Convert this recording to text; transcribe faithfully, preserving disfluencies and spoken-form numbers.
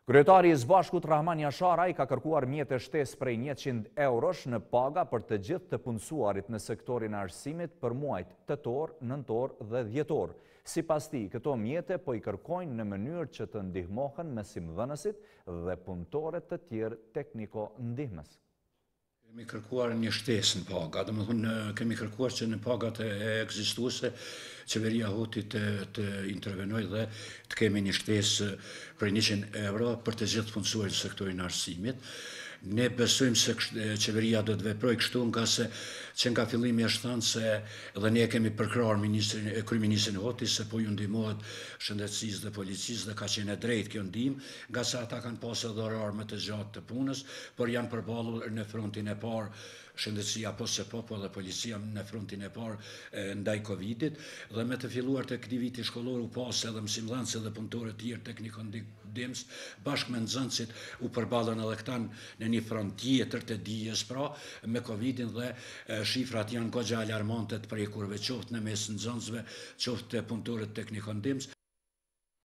Kryetari i Zbashkut Rahman Jasharaj ka kërkuar mjete shtesë prej njëqind eurosh në paga për të gjithë të punësuarit në sektorin e arsimit për muajt tetor, nëntor dhe dhjetor. Sipas tij, këto mjete po i kërkojnë në mënyrë që të ndihmohen mësimdhënësit dhe punëtorët të tjerë tekniko ndihmës. Kemi kërkuar një shtesë në paga, dhe më thunë, kemi kërkuar që në pagat e ekzistuese qeveria Hutit të, të intervenoj dhe të kemi një shtesë për njëqind euro për të gjithë punësuarit në sektorin e arsimit. Ne besojmë se qeveria do të veproj kështu nga se që nga fillimi është thënë se edhe ne kemi përkrahur kryeministrin Hoti se po ju ndihmohet shëndetësisë dhe policisë dhe ka qenë e drejtë kjo ndihmë, nga se ata kanë pasur edhe orar më të gjatë të punës, por janë përballur në frontin e parë shëndetësia po se po, po dhe policia në frontin e parë ndaj Covidit, dhe me të filluar të këtij viti shkollor u pas edhe mësimdhënëse dhe punëtorë të tjerë tekniko ndihmës, bashkë me nxënësit u përballën edhe këta në një front tjetër të dijes pra me Covidin dhe shifrat janë goxha alarmante të prekurve qoftë në mes nxënësve, qoftë të punëtorët tekniko ndihmës.